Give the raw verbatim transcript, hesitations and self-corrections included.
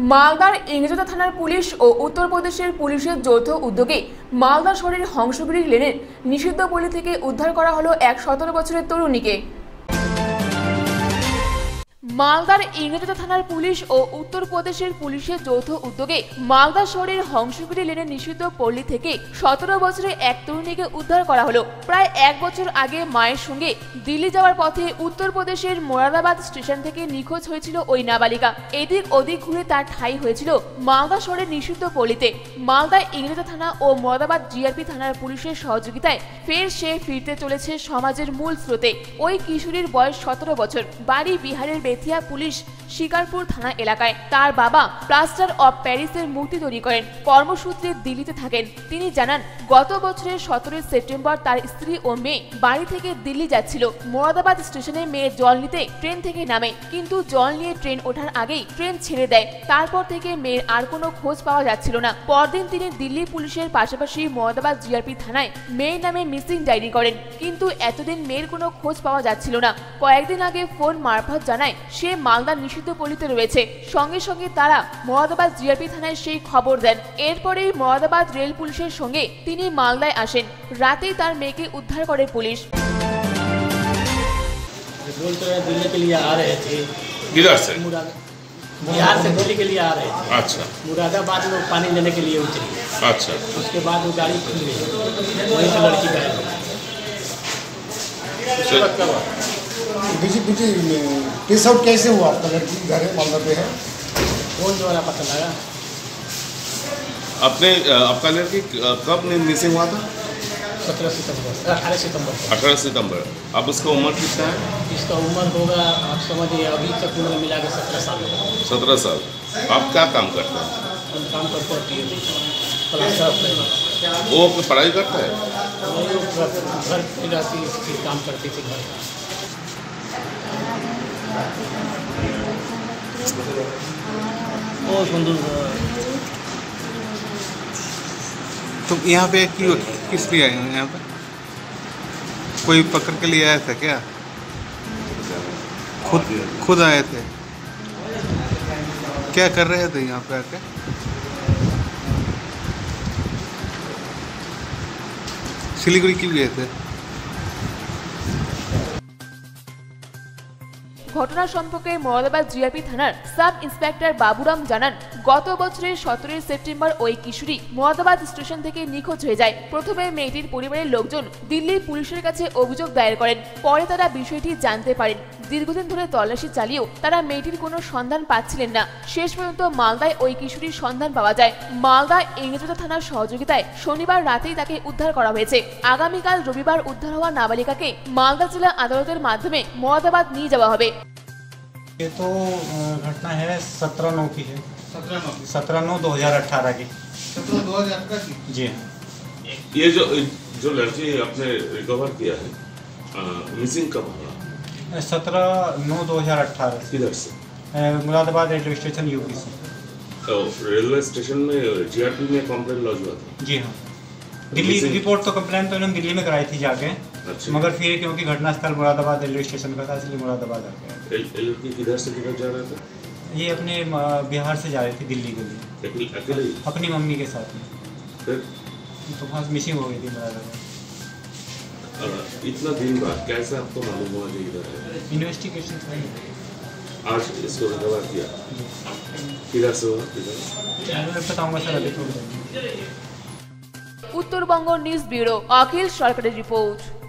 মালদার ইংরেজদা থানার পুলিশ ও উত্তরপ্রদেশের পুলিশের যৌথ উদ্যোগে মালদা শহরের হংসগিরি লেনের নিষিদ্ধ পল্লী থেকে উদ্ধার করা হলো এক সতেরো বছরের তরুণীকে। মালদার ইংরেজদা থানার পুলিশ ও উত্তরপ্রদেশের পুলিশের যৌথ উদ্যোগে মালদা শহরের হংসগিরি লেনের নিষিদ্ধ পল্লী থেকে সতেরো বছরের এক তরুণীকে উদ্ধার করা হলো। প্রায় এক বছর আগে মায়ের সঙ্গে দিল্লি যাওয়ার পথে উত্তরপ্রদেশের মোরাদাবাদ স্টেশন থেকে নিখোঁজ হয়েছিল ওই নাবালিকা। এদিক ওদিক ঘুরে তার ঠাঁই হয়েছিল মালদা শহরের নিষিদ্ধ পল্লীতে। মালদা ইংরেজদা থানা ও মোরাদাবাদ জিআরপি থানার পুলিশের সহযোগিতায় ফের সে ফিরতে চলেছে সমাজের মূল স্রোতে। ওই কিশোরীর বয়স সতেরো বছর, বাড়ি বিহারের বেথিয়া পুলিশ শিকারপুর থানা এলাকায়। তার বাবা প্লাস্টার অব প্যারিসের মূর্তি তৈরি করেন, কর্মসূত্রে দিল্লিতে থাকেন। তিনি জানান, গত বছরের সতেরোই সেপ্টেম্বর তার স্ত্রী ও মেয়ে বাড়ি থেকে দিল্লি যাচ্ছিল। মোরাদাবাদ স্টেশনে মেয়ে জল নিতে ট্রেন থেকে নামে, কিন্তু জল নিয়ে ট্রেন ওঠার আগেই ট্রেন ছেড়ে দেয়। তারপর থেকে মেয়ের আর কোনো খোঁজ পাওয়া যাচ্ছিল না। পরদিন তিনি দিল্লি পুলিশের পাশাপাশি মোরাদাবাদ জিআরপি থানায় মেয়ের নামে মিসিং ডায়েরি করেন, কিন্তু এতদিন মেয়ের কোনো খোঁজ পাওয়া যাচ্ছিল না। কয়েকদিন আগে ফোন মারফত জানায় সে মালদার নিষিদ্ধ পল্লীতে রয়েছে। সঙ্গে সঙ্গে তারা মোরাদাবাদ জিআরপি থানায় সেই খবর দেন। এরপরেই মোরাদাবাদ রেল পুলিশের সঙ্গে তিনি মালদায় আসেন। রাতেই তার মেয়েকে উদ্ধার করে পুলিশ। दिल्ली के लिए आ रहे थे। किधर से? बिहार से दिल्ली के लिए आ रहे थे। अच्छा। मुरादाबाद में पानी लेने के लिए उतरी। अच्छा। उसके बाद वो गाड़ी खुल गई, वहीं से लड़की गायब हो गई। केस आउट कैसे हुआ आपका? लड़की घर है मालदा पे है, कौन द्वारा पता लगा? आपने आपका लड़की कब मिसिंग हुआ था? सत्रह सितंबर अठारह सितंबर अठारह सितंबर। अब उसका उम्र कितना है? इसका उम्र होगा, आप समझिए अभी तक उम्र मिला के सत्रह साल होगा। सत्रह साल। आप क्या काम करते हैं? हम काम करते हैं, वो पढ़ाई करता है? घर पे रहती थी, काम करती थी घर का। ओ सुंदर। तो यहाँ पे क्यों किस लिए आए हो? यहाँ पे कोई पकड़ के लिए आया था क्या? खुद खुद आए थे? क्या कर रहे थे यहाँ पे आके? सिलीगुड़ी क्यों गए थे? ঘটনা সম্পর্কে মোরাদাবাদ জিআরপি থানার সাব ইন্সপেক্টর বাবুরাম জানান, গত বছরের সতেরোই সেপ্টেম্বর ওই কিশোরী মোরাদাবাদ স্টেশন থেকে নিখোঁজ হয়ে যায়। প্রথমে মেয়েটির পরিবারের লোকজন দিল্লি পুলিশের কাছে অভিযোগ দায়ের করেন। পরে তারা বিষয়টি জানতে পারেন। দীর্ঘদিন ধরে তল্লাশি চালিয়েও তারা মেয়েটির কোনো সন্ধান পাচ্ছিলেন না। শেষ পর্যন্ত মালদায় ওই কিশোরীর সন্ধান পাওয়া যায়। মালদা ইংরেজদা থানার সহযোগিতায় শনিবার রাতেই তাকে উদ্ধার করা হয়েছে। আগামীকাল রবিবার উদ্ধার হওয়া নাবালিকাকে মালদা জেলা আদালতের মাধ্যমে মোরাদাবাদ নিয়ে যাওয়া হবে। ये तो घटना है सत्रह नौ की है, सत्रह नौ दो हजार अठारह की। सत्रह दो हजार अठारह की जी। ये जो जो लड़की आपने रिकवर किया है, मिसिंग कब हुआ? सत्रह नौ दो हजार अठारह। किधर से? मुरादाबाद रेलवे स्टेशन यूपी से। तो रेलवे स्टेशन में जीआरपी में कंप्लेंट लॉन्च हुआ था? जी हाँ। दिल्ली रिपोर्ट तो कंप्लेंट तो इन्होंने दिल्ली में कराई थी जाके। अच्छा। मगर फिर क्योंकि घटनास्थल मुरादाबाद रेलवे स्टेशन का था, इसलिए मुरादाबाद आ गया। लड़की किधर से किधर जा रहा था? ये अपने बिहार से जा रही थी दिल्ली के लिए, अकेले ही? अपनी मम्मी के साथ में। फिर तो वहाँ मिसिंग हो गई थी मुरादाबाद। इतना दिन बाद कैसे आपको मालूम हुआ कि इधर है? इन्वेस्टिगेशन सही। आज इसको रिकवर किया, किधर से हुआ? किधर? मैं बताऊँगा सर अभी थोड़ी देर में। উত্তরবঙ্গ নিউজ ব্যুরো, অখিল সরকারের রিপোর্ট।